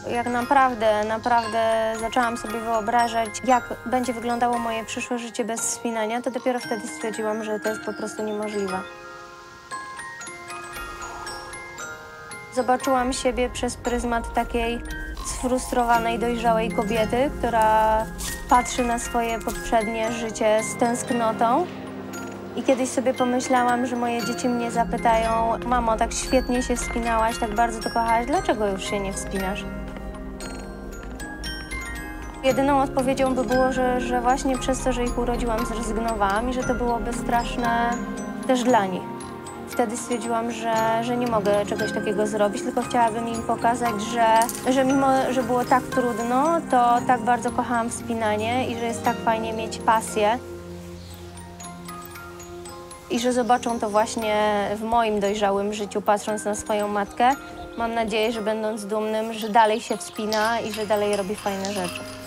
Jak naprawdę zaczęłam sobie wyobrażać, jak będzie wyglądało moje przyszłe życie bez wspinania, to dopiero wtedy stwierdziłam, że to jest po prostu niemożliwe. Zobaczyłam siebie przez pryzmat takiej sfrustrowanej, dojrzałej kobiety, która patrzy na swoje poprzednie życie z tęsknotą. I kiedyś sobie pomyślałam, że moje dzieci mnie zapytają: mamo, tak świetnie się wspinałaś, tak bardzo to kochałaś, dlaczego już się nie wspinasz? Jedyną odpowiedzią by było, że właśnie przez to, że ich urodziłam, zrezygnowałam i że to byłoby straszne też dla nich. Wtedy stwierdziłam, że nie mogę czegoś takiego zrobić, tylko chciałabym im pokazać, że mimo, że było tak trudno, to tak bardzo kochałam wspinanie i że jest tak fajnie mieć pasję. I że zobaczą to właśnie w moim dojrzałym życiu, patrząc na swoją matkę. Mam nadzieję, że będąc dumnym, że dalej się wspina i że dalej robi fajne rzeczy.